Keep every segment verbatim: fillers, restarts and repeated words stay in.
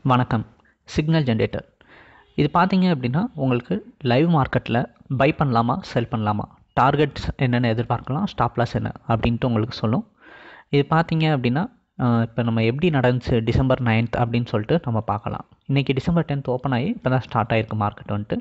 வணக்கம். Signal generator இது பார்த்தீங்க அப்படின்னா உங்களுக்கு லைவ் மார்க்கெட்டில் பை பண்ணலாமா செல் பண்ணலாமா, டார்கெட்ஸ் என்னென்ன எதிர்பார்க்கலாம், ஸ்டாப் லாஸ் என்ன அப்படின்ட்டு உங்களுக்கு சொல்லும். இது பார்த்தீங்க அப்படின்னா இப்போ நம்ம எப்படி நடந்துச்சு டிசம்பர் நைன்த் அப்படின்னு சொல்லிட்டு நம்ம பார்க்கலாம். இன்றைக்கி டிசம்பர் டென்த் ஓப்பன் ஆகி இப்போ தான் ஸ்டார்ட் ஆகிருக்கு மார்க்கெட் வந்துட்டு.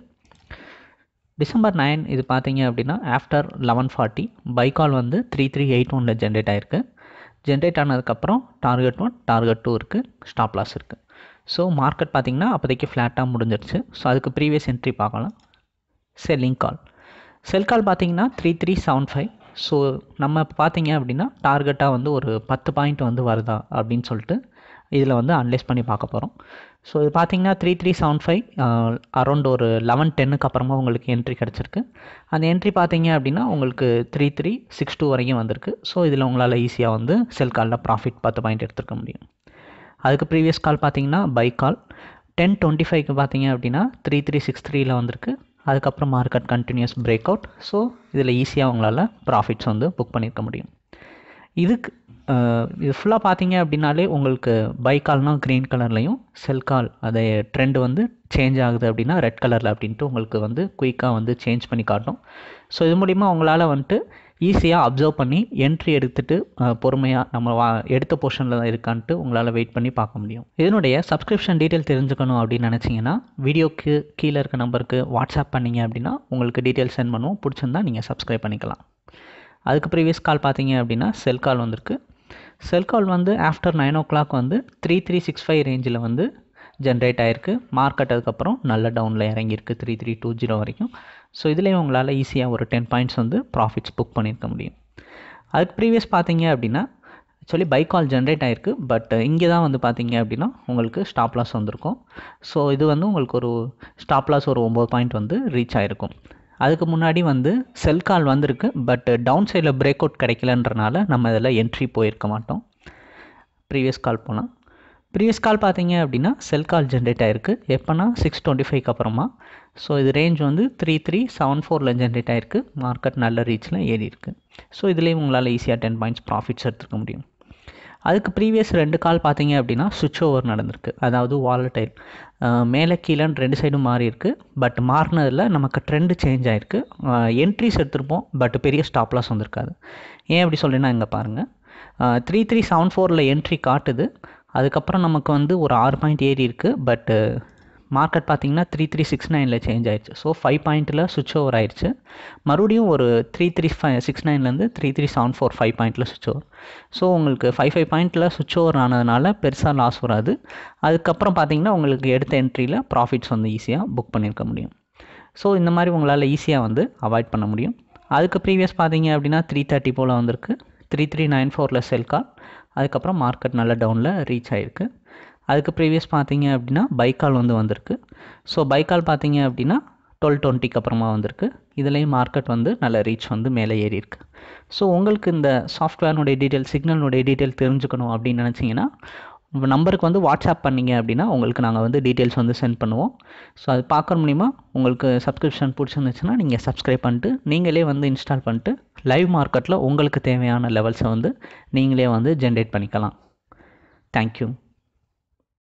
டிசம்பர் நைன் இது பார்த்தீங்க அப்படின்னா after eleven forty buy call வந்து த்ரீ த்ரீ எயிட் ஒனில் ஜென்ரேட் ஆகிருக்கு. ஜென்ரேட் ஆனதுக்கப்புறம் டார்கெட் ஒன் டார்கெட் டூ இருக்குது, ஸ்டாப் லாஸ் இருக்குது. ஸோ மார்க்கெட் பார்த்திங்கன்னா அப்போதைக்கு ஃப்ளாட்டாக முடிஞ்சிருச்சு. ஸோ அதுக்கு ப்ரீவியஸ் என்ட்ரி பார்க்கலாம். செல்லிங் கால் செல் கால் பார்த்திங்கன்னா three three seven five. So நம்ம இப்போ பார்த்தீங்க அப்படின்னா டார்கெட்டாக வந்து ஒரு பத்து பாயிண்ட் வந்து வருதா அப்படின்னு சொல்லிட்டு இதில் வந்து அனலைஸ் பண்ணி பார்க்க போகிறோம். ஸோ இது பார்த்தீங்கன்னா three three seven five around ஒரு லெவன் டென்னுக்கு அப்புறமா உங்களுக்கு என்ட்ரி கிடச்சிருக்கு. அந்த என்ட்ரி பார்த்தீங்க அப்படின்னா உங்களுக்கு த்ரீ த்ரீ சிக்ஸ் டூ வரைக்கும் வந்திருக்கு. ஸோ இதில் உங்களால் ஈஸியாக வந்து செல் காலில் ப்ராஃபிட் பத்து பாயிண்ட் எடுத்துருக்க முடியும். அதுக்கு ப்ரீவியஸ் கால் பார்த்தீங்கன்னா பை கால் டென் டுவெண்ட்டி ஃபைவ்க்கு பார்த்தீங்க அப்படின்னா த்ரீ த்ரீ சிக்ஸ் த்ரீயில் வந்திருக்கு. அதுக்கப்புறம் market continues break out. So இதில் ஈஸியாக உங்களால் ப்ராஃபிட்ஸ் வந்து புக் பண்ணியிருக்க முடியும். இதுக்கு இது ஃபுல்லாக பார்த்தீங்க அப்படின்னாலே உங்களுக்கு பை கால்னால் க்ரீன் கலர்லையும், செல் கால் அதை ட்ரெண்ட் வந்து சேஞ்ச் ஆகுது அப்படின்னா ரெட் கலரில் அப்படின்ட்டு உங்களுக்கு வந்து குயிக்காக வந்து சேஞ்ச் பண்ணி காட்டும். ஸோ இது மூலிமா உங்களால் வந்துட்டு ஈஸியாக அப்சர்வ் பண்ணி என்ட்ரி எடுத்துகிட்டு பொறுமையாக நம்ம வா எடுத்த போர்ஷனில் தான் இருக்கான்ட்டு உங்களால் வெயிட் பண்ணி பார்க்க முடியும். இதனுடைய சப்ஸ்கிரிப்ஷன் டீட்டெயில் தெரிஞ்சுக்கணும் அப்படின்னு நினச்சிங்கன்னா வீடியோக்கு கீழே இருக்க நம்பருக்கு வாட்ஸ்அப் பண்ணிங்க அப்படின்னா உங்களுக்கு டீட்டெயில் சென்ட் பண்ணுவோம். பிடிச்சிருந்தா நீங்கள் சப்ஸ்கிரைப் பண்ணிக்கலாம். அதுக்கு ப்ரீவியஸ் கால் பார்த்தீங்க அப்படின்னா செல் கால் வந்திருக்கு. செல் கால் வந்து ஆஃப்டர் நைன் ஓ கிளாக் வந்து த்ரீ த்ரீ சிக்ஸ் ஃபைவ் ரேஞ்சில் வந்து ஜென்ரேட் ஆகிருக்கு. மார்க்கெட் அதுக்கப்புறம் நல்ல டவுனில் இறங்கியிருக்கு த்ரீ த்ரீ டூ ஜீரோ வரைக்கும். ஸோ இதுலேயும் உங்களால் ஈஸியாக ஒரு டென் பாயிண்ட்ஸ் வந்து ப்ராஃபிட்ஸ் புக் பண்ணியிருக்க முடியும். அதுக்கு ப்ரீவியஸ் பார்த்தீங்க அப்படின்னா ஆக்சுவலி பை கால் ஜென்ரேட் ஆகிருக்கு. பட் இங்கே தான் வந்து பார்த்தீங்க அப்படின்னா உங்களுக்கு ஸ்டாப் லாஸ் வந்திருக்கும். ஸோ இது வந்து உங்களுக்கு ஒரு ஸ்டாப் லாஸ் ஒரு ஒம்பது பாயிண்ட் வந்து ரீச் ஆகிருக்கும். அதுக்கு முன்னாடி வந்து செல் கால் வந்திருக்கு. பட் டவுன் சைடில் பிரேக் அவுட் கிடைக்கலன்றனால நம்ம இதில் என்ட்ரி போயிருக்க மாட்டோம். ப்ரீவியஸ் கால் போனால் ப்ரீவியஸ் கால் பார்த்தீங்க அப்படின்னா செல் கால் ஜென்ரேட் ஆகிருக்கு. எப்போனா சிக்ஸ் டுவெண்ட்டி ஃபைவ்க்கு அப்புறமா. ஸோ இது ரேஞ்ச் வந்து த்ரீ த்ரீ செவன் ஃபோரில் ஜென்ரேட் ஆகிருக்கு. மார்க்கெட் நல்ல ரீச்சில் ஏறி இருக்குது. ஸோ இதுலேயும் உங்களால் ஈஸியாக டென் பாயிண்ட்ஸ் ப்ராஃபிட்ஸ் எடுத்துக்க முடியும். அதுக்கு ப்ரீவியஸ் ரெண்டு கால் பார்த்தீங்க அப்படின்னா சுவிட்ச் ஓவர் நடந்திருக்கு. அதாவது வாலடைல் மேலே கீழேன்னு ரெண்டு சைடும் மாறி இருக்குது. பட் மாறினதில் நமக்கு ட்ரெண்டு சேஞ்ச் ஆகிருக்கு. என்ட்ரிஸ் எடுத்திருப்போம் பட் பெரிய ஸ்டாப் லாஸ் வந்திருக்காது. ஏன் அப்படி சொல்கிறேன்னா இங்கே பாருங்கள், த்ரீ த்ரீ செவன் ஃபோரில் என்ட்ரி காட்டுது. அதுக்கப்புறம் நமக்கு வந்து ஒரு ஆறு பாயிண்ட் ஏறி இருக்குது. பட்டு மார்க்கெட் பார்த்திங்கன்னா த்ரீ த்ரீ சிக்ஸ் நைனில் சேஞ்ச் ஆயிடுச்சு. ஸோ ஃபைவ் பாயிண்ட்டில் சுவிட்ச் ஓவர் ஆயிடுச்சு. மறுபடியும் ஒரு த்ரீ த்ரீ ஃபைவ் சிக்ஸ் நைன்லேருந்து three three seven four five பாயிண்ட்டில் சுவிட்ச் ஓவர். ஸோ உங்களுக்கு ஃபைவ் ஃபைவ் பாயிண்ட்டில் சுவிட்ச் ஓவர் ஆனதுனால பெருசாக லாஸ் வராது. அதுக்கப்புறம் பார்த்திங்கன்னா உங்களுக்கு எடுத்த என்ட்ரியில் ப்ராஃபிட்ஸ் வந்து ஈஸியாக புக் பண்ணியிருக்க முடியும். ஸோ இந்த மாதிரி உங்களால் ஈஸியாக வந்து அவாய்ட் பண்ண முடியும். அதுக்கு ப்ரீவியஸ் பார்த்தீங்க அப்படின்னா த்ரீ தேர்ட்டி போல் வந்திருக்கு. த்ரீ த்ரீ நைன் ஃபோரில் செல் கால். அதுக்கப்புறம் மார்க்கெட் நல்ல டவுனில் ரீச் ஆகிருக்கு. அதுக்கு ப்ரீவியஸ் பார்த்தீங்க அப்படின்னா பை கால் வந்து வந்திருக்கு. ஸோ பை கால் பார்த்தீங்க அப்படின்னா டுவெல் டுவெண்ட்டிக்கு அப்புறமா வந்திருக்கு. இதுலேயும் மார்க்கெட் வந்து நல்ல ரீச் வந்து மேலே ஏறி இருக்கு. ஸோ உங்களுக்கு இந்த சாஃப்ட்வேர்னுடைய டீட்டெயில், சிக்னலுடைய டீட்டெயில் தெரிஞ்சுக்கணும் அப்படின்னு நினச்சிங்கன்னா உங்கள் நம்பருக்கு வந்து வாட்ஸ்அப் பண்ணிங்க அப்படின்னா உங்களுக்கு நாங்கள் வந்து டீட்டெயில்ஸ் வந்து சென்ட் பண்ணுவோம். ஸோ அது பார்க்குற மூலிமா உங்களுக்கு சப்ஸ்கிரிப்ஷன் பிடிச்சிருந்துச்சுன்னா நீங்கள் சப்ஸ்கிரைப் பண்ணிட்டு நீங்களே வந்து இன்ஸ்டால் பண்ணிட்டு லைவ் மார்க்கெட்டில் உங்களுக்கு தேவையான லெவல்ஸை வந்து நீங்களே வந்து ஜென்ரேட் பண்ணிக்கலாம். தேங்க்யூ.